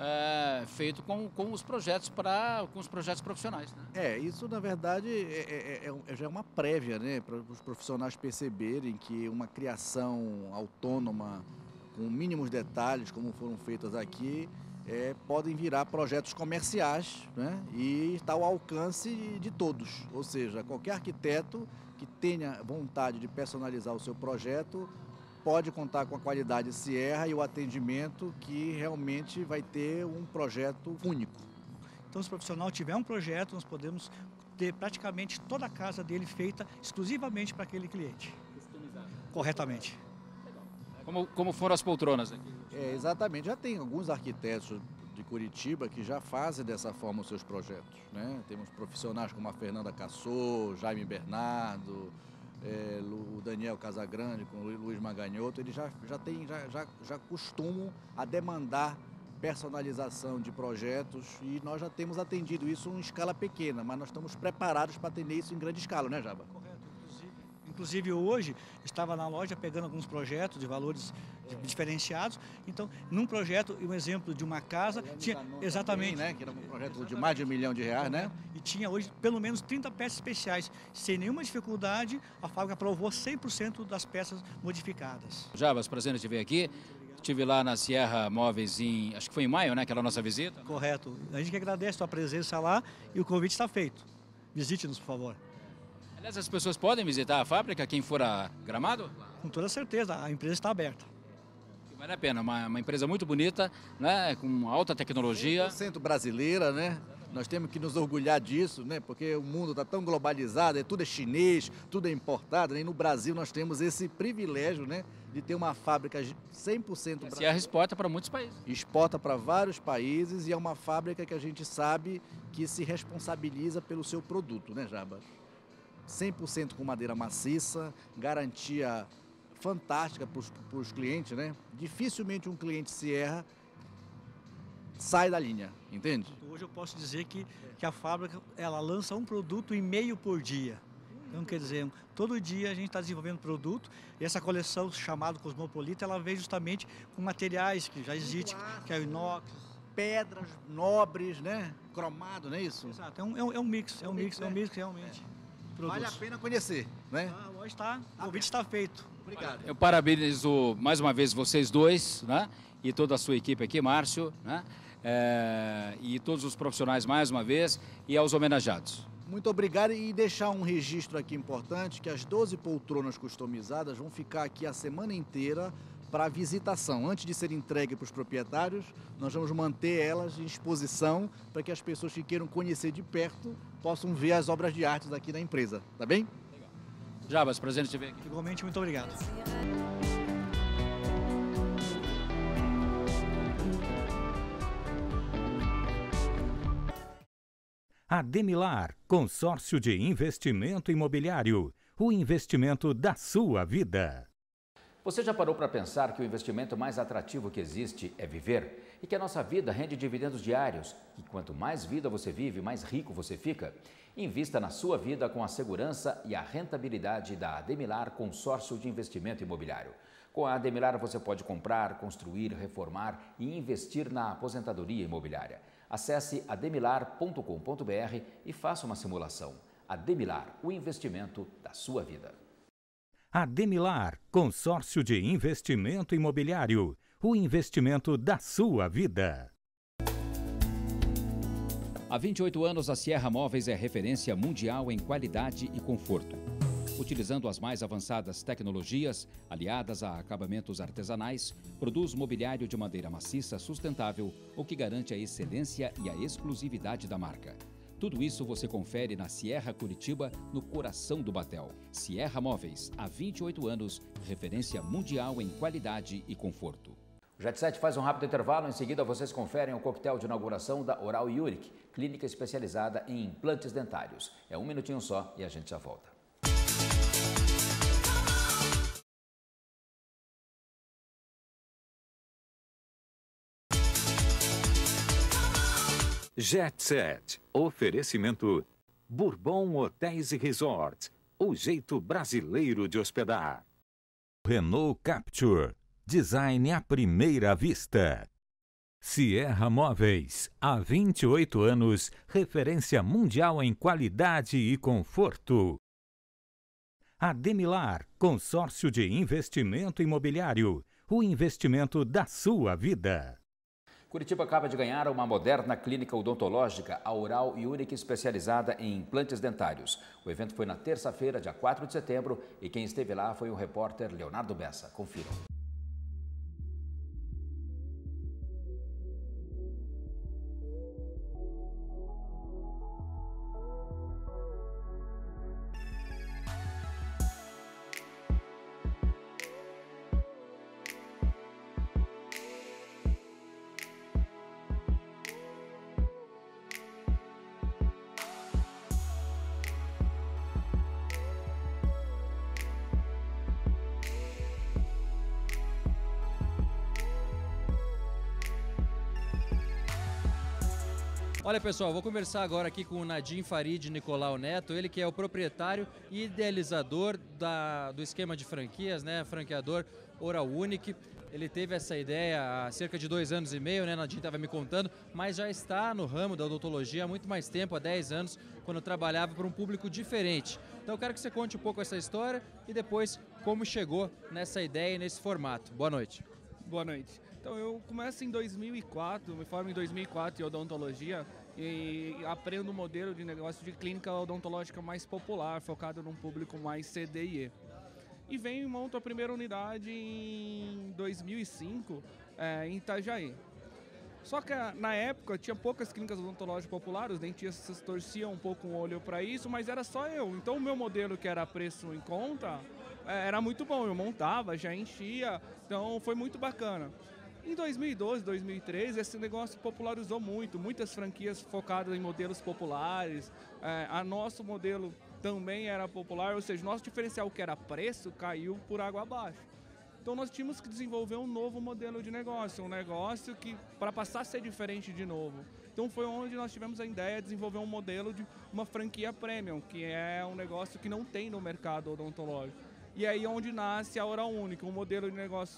feito com os projetos profissionais. Né? Isso na verdade já é uma prévia, né, para os profissionais perceberem que uma criação autônoma, com mínimos detalhes, como foram feitas aqui, podem virar projetos comerciais, né? E está ao alcance de todos. Ou seja, qualquer arquiteto que tenha vontade de personalizar o seu projeto pode contar com a qualidade Sierra e o atendimento que realmente vai ter um projeto único. Então, se o profissional tiver um projeto, nós podemos ter praticamente toda a casa dele feita exclusivamente para aquele cliente. Customizado. Corretamente. Como foram as poltronas aqui? Exatamente, já tem alguns arquitetos de Curitiba que já fazem dessa forma os seus projetos, né? Temos profissionais como a Fernanda Cassô, Jaime Bernardo, o Daniel Casagrande com o Luiz Maganhoto, eles já costumam a demandar personalização de projetos e nós já temos atendido isso em escala pequena, mas nós estamos preparados para atender isso em grande escala, né, Jaba? Inclusive hoje estava na loja pegando alguns projetos de valores diferenciados. Então, num projeto, um exemplo de uma casa, tinha exatamente, também, né, que era um projeto de mais de R$1 milhão, né? E tinha hoje pelo menos 30 peças especiais. Sem nenhuma dificuldade, a fábrica aprovou 100% das peças modificadas. Jabas, prazer em te ver aqui. Estive lá na Sierra Móveis acho que foi em maio, né, aquela nossa visita. Correto. A gente que agradece a sua presença lá e o convite está feito. Visite-nos, por favor. Aliás, as pessoas podem visitar a fábrica, quem for a Gramado? Com toda certeza, a empresa está aberta. Vale a pena, uma empresa muito bonita, né, com alta tecnologia. 100% brasileira, né? Nós temos que nos orgulhar disso, né? Porque o mundo está tão globalizado, tudo é chinês, tudo é importado, né? E no Brasil nós temos esse privilégio, né, de ter uma fábrica 100% brasileira. A Sierra exporta para muitos países. Exporta para vários países e é uma fábrica que a gente sabe que se responsabiliza pelo seu produto, né, Jaba? 100% com madeira maciça, garantia fantástica para os clientes, né? Dificilmente um cliente Sierra sai da linha, entende? Hoje eu posso dizer que a fábrica ela lança um produto e meio por dia. Então, quer dizer, todo dia a gente está desenvolvendo produto e essa coleção chamada Cosmopolita, ela vem justamente com materiais que já existem, que é o inox, pedras nobres, né? Cromado, não é isso? Exato, é um mix realmente. Vale a pena conhecer, né? Hoje está, o convite está feito. Obrigado. Eu parabenizo mais uma vez vocês dois, né? E toda a sua equipe aqui, Márcio, né? E todos os profissionais mais uma vez e aos homenageados. Muito obrigado e deixar um registro aqui importante que as 12 poltronas customizadas vão ficar aqui a semana inteira para visitação. Antes de ser entregue para os proprietários, nós vamos manter elas em exposição para que as pessoas que queiram conhecer de perto possam ver as obras de arte aqui da empresa, tá bem? Legal. Jabas, prazer em te ver aqui. Igualmente, muito obrigado. Ademilar, consórcio de investimento imobiliário. O investimento da sua vida. Você já parou para pensar que o investimento mais atrativo que existe é viver? E que a nossa vida rende dividendos diários? E quanto mais vida você vive, mais rico você fica? Invista na sua vida com a segurança e a rentabilidade da Ademilar Consórcio de Investimento Imobiliário. Com a Ademilar você pode comprar, construir, reformar e investir na aposentadoria imobiliária. Acesse ademilar.com.br e faça uma simulação. Ademilar, o investimento da sua vida. Ademilar, consórcio de investimento imobiliário. O investimento da sua vida. Há 28 anos, a Sierra Móveis é referência mundial em qualidade e conforto. Utilizando as mais avançadas tecnologias, aliadas a acabamentos artesanais, produz mobiliário de madeira maciça sustentável, o que garante a excelência e a exclusividade da marca. Tudo isso você confere na Sierra Curitiba, no coração do Batel. Sierra Móveis, há 28 anos, referência mundial em qualidade e conforto. O Jet Set faz um rápido intervalo, em seguida vocês conferem o coquetel de inauguração da Oral Unique, clínica especializada em implantes dentários. É um minutinho só e a gente já volta. Jet Set. Oferecimento Bourbon Hotéis e Resorts. O jeito brasileiro de hospedar. Renault Capture. Design à primeira vista. Sierra Móveis. Há 28 anos. Referência mundial em qualidade e conforto. Ademilar. Consórcio de investimento imobiliário. O investimento da sua vida. Curitiba acaba de ganhar uma moderna clínica odontológica, a Oral Unique, especializada em implantes dentários. O evento foi na terça-feira, dia 4 de setembro, e quem esteve lá foi o repórter Leonardo Bessa. Confiram. Olha pessoal, vou conversar agora aqui com o Nadim Farid Nicolau Neto, ele que é o proprietário e idealizador do esquema de franquias, né, franqueador Oral Unique. Ele teve essa ideia há cerca de 2 anos e meio, né, Nadim estava me contando, mas já está no ramo da odontologia há muito mais tempo, há 10 anos, quando trabalhava para um público diferente. Então eu quero que você conte um pouco essa história e depois como chegou nessa ideia e nesse formato. Boa noite. Boa noite. Então eu começo em 2004, me formo em 2004 em odontologia e aprendo um modelo de negócio de clínica odontológica mais popular, focado num público mais CDE. E venho e monto a primeira unidade em 2005 em Itajaí. Só que na época tinha poucas clínicas odontológicas populares, os dentistas torciam um pouco o olho para isso, mas era só eu. Então o meu modelo, que era preço em conta, era muito bom, eu montava, já enchia, então foi muito bacana. Em 2012, 2013, esse negócio popularizou muito, muitas franquias focadas em modelos populares, nosso modelo também era popular, ou seja, nosso diferencial, que era preço, caiu por água abaixo. Então nós tínhamos que desenvolver um novo modelo de negócio, um negócio que, para passar a ser diferente de novo. Então foi onde nós tivemos a ideia de desenvolver um modelo de uma franquia premium, que é um negócio que não tem no mercado odontológico. E aí onde nasce a Oral Unique, um modelo de negócio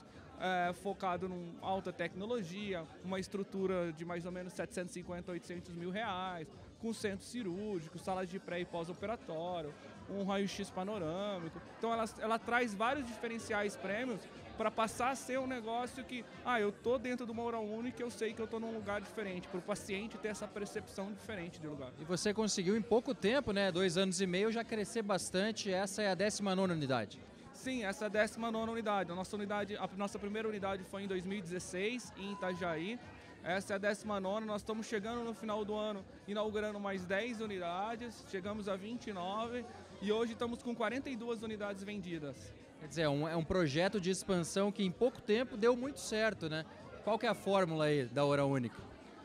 focado em alta tecnologia, uma estrutura de mais ou menos 750 a 800 mil reais, com centro cirúrgico, salas de pré e pós-operatório, um raio-x panorâmico. Então ela traz vários diferenciais prêmios para passar a ser um negócio que, eu tô dentro de uma Oral Unique, eu sei que eu tô num lugar diferente, para o paciente ter essa percepção diferente de lugar. E você conseguiu em pouco tempo, né, 2 anos e meio, já crescer bastante. Essa é a 19ª unidade. Sim, essa é a 19ª unidade. A nossa primeira unidade foi em 2016, em Itajaí. Essa é a 19ª, nós estamos chegando no final do ano, inaugurando mais 10 unidades, chegamos a 29 e hoje estamos com 42 unidades vendidas. Quer dizer, é um projeto de expansão que em pouco tempo deu muito certo, né? Qual que é a fórmula aí da Oral Unique?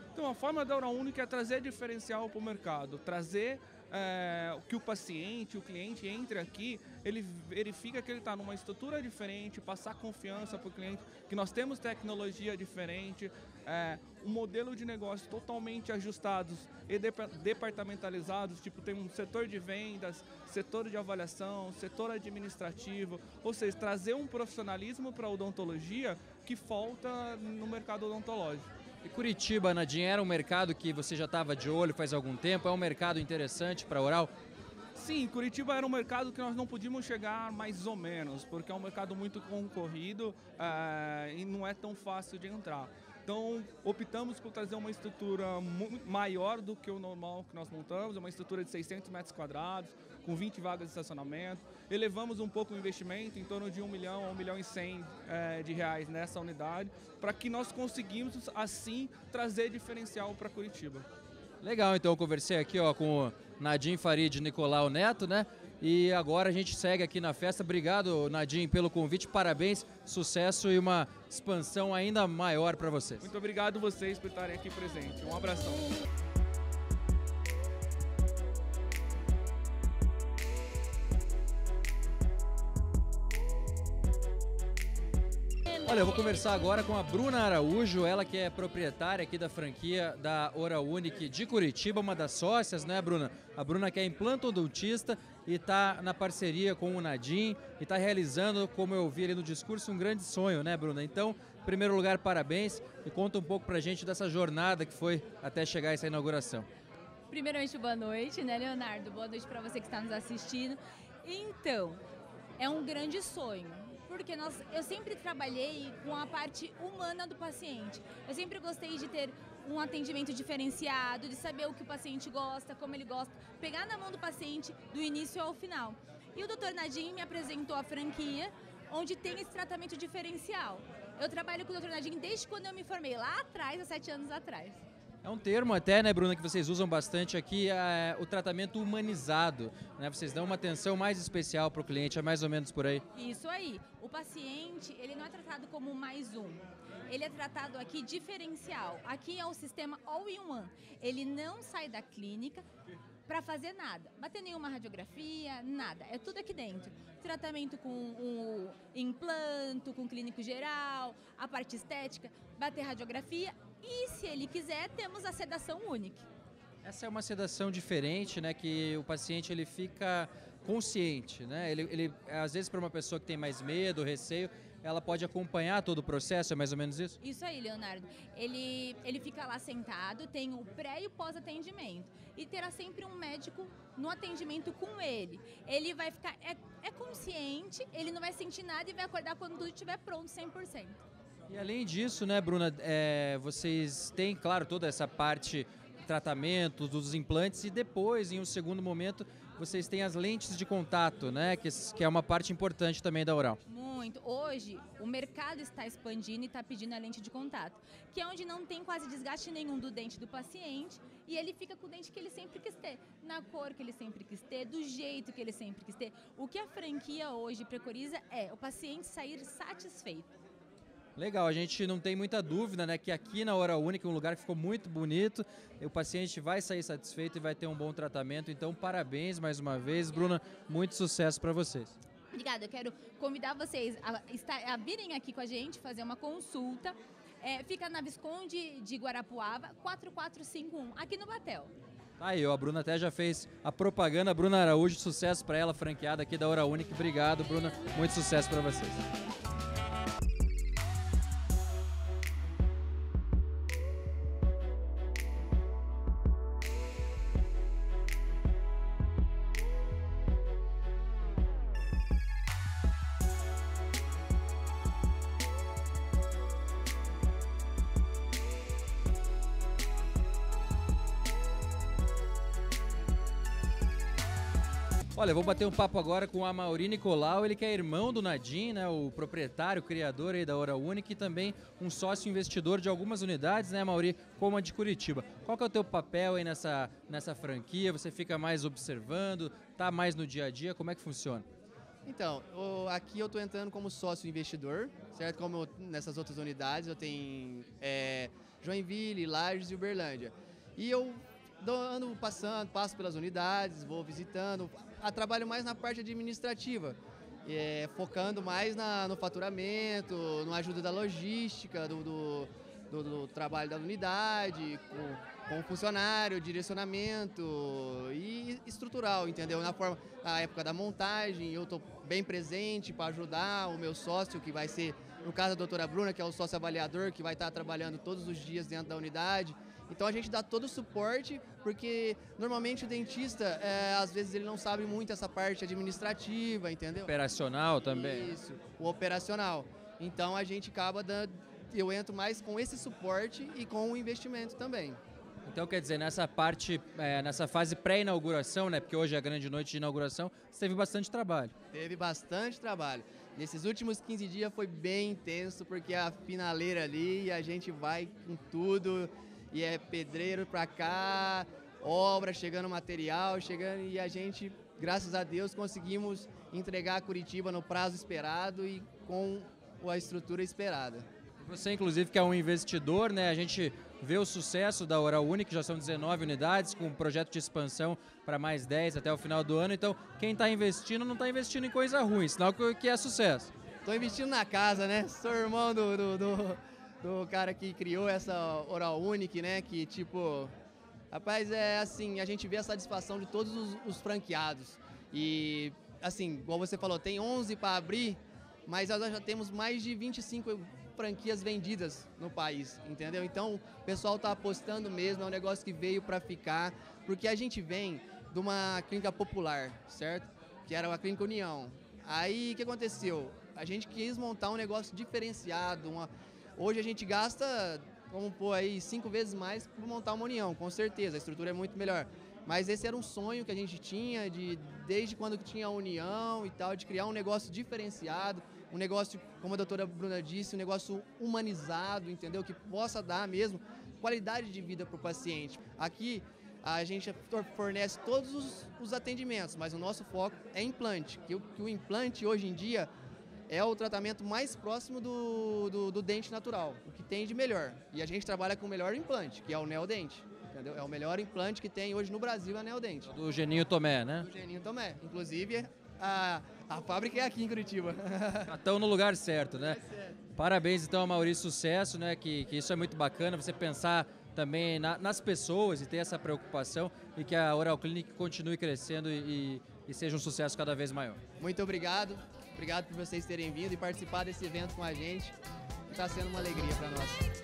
Então a forma da Oral Unique é trazer diferencial para o mercado, trazer que o paciente, o cliente entre aqui, ele verifica que ele está numa estrutura diferente, passar confiança para o cliente, que nós temos tecnologia diferente, um modelo de negócio totalmente ajustados e departamentalizados, tipo tem um setor de vendas, setor de avaliação, setor administrativo, ou seja, trazer um profissionalismo para a odontologia que falta no mercado odontológico. E Curitiba, Nadim, era um mercado que você já estava de olho faz algum tempo? É um mercado interessante para a Oral? Sim, Curitiba era um mercado que nós não podíamos chegar mais ou menos, porque é um mercado muito concorrido e não é tão fácil de entrar. Então, optamos por trazer uma estrutura maior do que o normal que nós montamos, uma estrutura de 600 metros quadrados, com 20 vagas de estacionamento. Elevamos um pouco o investimento, em torno de 1 milhão a 1 milhão e 100 de reais nessa unidade, para que nós conseguimos, assim, trazer diferencial para Curitiba. Legal, então eu conversei aqui com o Nadim Farid e Nicolau Neto, né? E agora a gente segue aqui na festa. Obrigado, Nadim, pelo convite, parabéns, sucesso e uma expansão ainda maior para vocês. Muito obrigado vocês por estarem aqui presentes. Um abração. Olha, eu vou conversar agora com a Bruna Araújo, ela que é proprietária aqui da franquia da Oral Unique de Curitiba, uma das sócias, né, Bruna? A Bruna que é implantodontista e está na parceria com o Nadim e está realizando, como eu vi ali no discurso, um grande sonho, né, Bruna? Então, em primeiro lugar, parabéns e conta um pouco pra gente dessa jornada que foi até chegar a essa inauguração. Primeiramente, boa noite, né, Leonardo? Boa noite para você que está nos assistindo. Então, é um grande sonho. Porque eu sempre trabalhei com a parte humana do paciente. Eu sempre gostei de ter um atendimento diferenciado, de saber o que o paciente gosta, como ele gosta, pegar na mão do paciente do início ao final. E o Dr. Nadim me apresentou a franquia, onde tem esse tratamento diferencial. Eu trabalho com o Dr. Nadim desde quando eu me formei, lá atrás, há 7 anos atrás. É um termo até, né, Bruna, que vocês usam bastante aqui, o tratamento humanizado, né? Vocês dão uma atenção mais especial para o cliente, é mais ou menos por aí. Isso aí. O paciente, ele não é tratado como mais um. Ele é tratado aqui diferencial. Aqui é o sistema all-in-one. Ele não sai da clínica para fazer nada. Bater nenhuma radiografia, nada. É tudo aqui dentro. Tratamento com o implanto, com o clínico geral, a parte estética, bater radiografia. E se ele quiser, temos a sedação única. Essa é uma sedação diferente, né, que o paciente ele fica consciente, né? Ele às vezes para uma pessoa que tem mais medo, receio, ela pode acompanhar todo o processo, é mais ou menos isso? Isso aí, Leonardo. Ele fica lá sentado, tem o pré e o pós-atendimento. E terá sempre um médico no atendimento com ele. Ele vai ficar consciente, ele não vai sentir nada e vai acordar quando tudo estiver pronto 100%. E além disso, né, Bruna, vocês têm, claro, toda essa parte de tratamento dos implantes e depois, em um segundo momento, vocês têm as lentes de contato, né, que é uma parte importante também da Oral. Muito. Hoje, o mercado está expandindo e está pedindo a lente de contato, que é onde não tem quase desgaste nenhum do dente do paciente e ele fica com o dente que ele sempre quis ter, na cor que ele sempre quis ter, do jeito que ele sempre quis ter. O que a franquia hoje preconiza é o paciente sair satisfeito. Legal, a gente não tem muita dúvida, né, que aqui na Oral Unique, um lugar que ficou muito bonito, o paciente vai sair satisfeito e vai ter um bom tratamento, então parabéns mais uma vez, Bruna, muito sucesso para vocês. Obrigada, eu quero convidar vocês a virem aqui com a gente, fazer uma consulta, fica na Visconde de Guarapuava, 4451, aqui no Batel. Aí, a Bruna até já fez a propaganda, Bruna Araújo, sucesso para ela, franqueada aqui da Oral Unique, obrigado, Bruna, muito sucesso para vocês. Olha, vou bater um papo agora com a Mauri Nicolau, ele que é irmão do Nadim, né, o proprietário, criador aí da Oral Unique e também um sócio investidor de algumas unidades, né, Mauri, como a de Curitiba. Qual que é o teu papel aí nessa franquia? Você fica mais observando, tá mais no dia a dia, como é que funciona? Então, aqui eu estou entrando como sócio investidor, certo? Como nessas outras unidades, eu tenho Joinville, Lages e Uberlândia. E eu ando passo pelas unidades, vou visitando, trabalho mais na parte administrativa, focando mais no faturamento, na ajuda da logística, do trabalho da unidade, com o funcionário, direcionamento e estrutural, entendeu? Na época da montagem, eu estou bem presente para ajudar o meu sócio, que vai ser, no caso, a doutora Bruna, que é o sócio avaliador, que vai estar trabalhando todos os dias dentro da unidade. Então a gente dá todo o suporte, porque normalmente o dentista, às vezes ele não sabe muito essa parte administrativa, entendeu? Operacional também. Isso, o operacional. Então a gente acaba eu entro mais com esse suporte e com o investimento também. Então, quer dizer, nessa parte, nessa fase pré-inauguração, né? Porque hoje é a grande noite de inauguração, você teve bastante trabalho. Teve bastante trabalho. Nesses últimos 15 dias foi bem intenso, porque a finaleira ali, e a gente vai com tudo, e é pedreiro pra cá, obra, chegando material, e a gente, graças a Deus, conseguimos entregar a Curitiba no prazo esperado e com a estrutura esperada. Você, inclusive, que é um investidor, né? A gente vê o sucesso da Oral Unique, já são 19 unidades, com um projeto de expansão para mais 10 até o final do ano. Então, quem está investindo não está investindo em coisa ruim, sinal que é sucesso. Estou investindo na casa, né? Sou irmão do cara que criou essa Oral Unique, né? Que, tipo, rapaz, assim, a gente vê a satisfação de todos os franqueados. E, assim, igual você falou, tem 11 para abrir, mas nós já temos mais de 25 franquias vendidas no país, entendeu? Então, o pessoal está apostando mesmo, é um negócio que veio para ficar, porque a gente vem de uma clínica popular, certo? Que era a Clínica União. Aí, o que aconteceu? A gente quis montar um negócio diferenciado. Hoje a gente gasta, vamos pôr aí, 5 vezes mais para montar uma União, com certeza, a estrutura é muito melhor. Mas esse era um sonho que a gente tinha, desde quando tinha a União e tal, de criar um negócio diferenciado, um negócio, como a doutora Bruna disse, um negócio humanizado, entendeu? Que possa dar mesmo qualidade de vida para o paciente. Aqui a gente fornece todos os atendimentos, mas o nosso foco é implante, que o implante hoje em dia é o tratamento mais próximo do dente natural, o que tem de melhor. E a gente trabalha com o melhor implante, que é o neodente. Entendeu? É o melhor implante que tem hoje no Brasil, é a neodente. Do Geninho Tomé, né? Do Geninho Tomé. Inclusive, a fábrica é aqui em Curitiba. Estão no lugar certo, né? Parabéns, então, a Maurício, sucesso, né? Que isso é muito bacana, você pensar também nas pessoas e ter essa preocupação e que a Oral Clinic continue crescendo e seja um sucesso cada vez maior. Muito obrigado. Obrigado por vocês terem vindo e participar desse evento com a gente. Está sendo uma alegria para nós.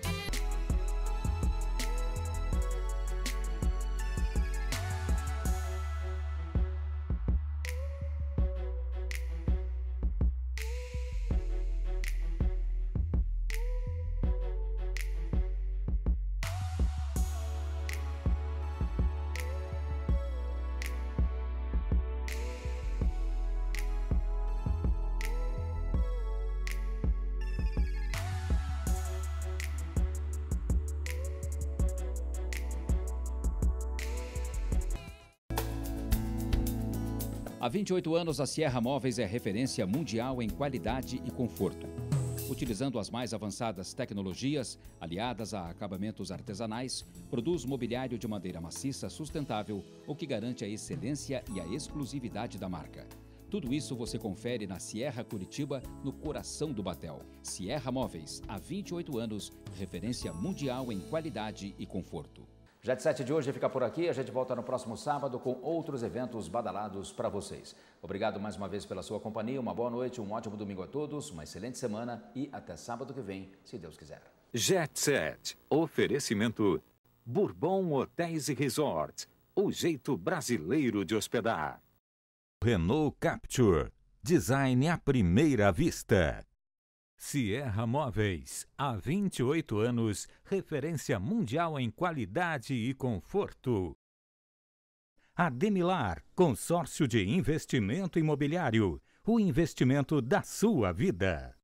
Há 28 anos, a Sierra Móveis é referência mundial em qualidade e conforto. Utilizando as mais avançadas tecnologias, aliadas a acabamentos artesanais, produz mobiliário de madeira maciça sustentável, o que garante a excelência e a exclusividade da marca. Tudo isso você confere na Sierra Curitiba, no coração do Batel. Sierra Móveis, há 28 anos, referência mundial em qualidade e conforto. Jet Set de hoje fica por aqui. A gente volta no próximo sábado com outros eventos badalados para vocês. Obrigado mais uma vez pela sua companhia. Uma boa noite, um ótimo domingo a todos, uma excelente semana e até sábado que vem, se Deus quiser. Jet Set. Oferecimento Bourbon Hotéis e Resorts. O jeito brasileiro de hospedar. Renault Capture. Design à primeira vista. Sierra Móveis, há 28 anos, referência mundial em qualidade e conforto. Ademilar, consórcio de investimento imobiliário, o investimento da sua vida.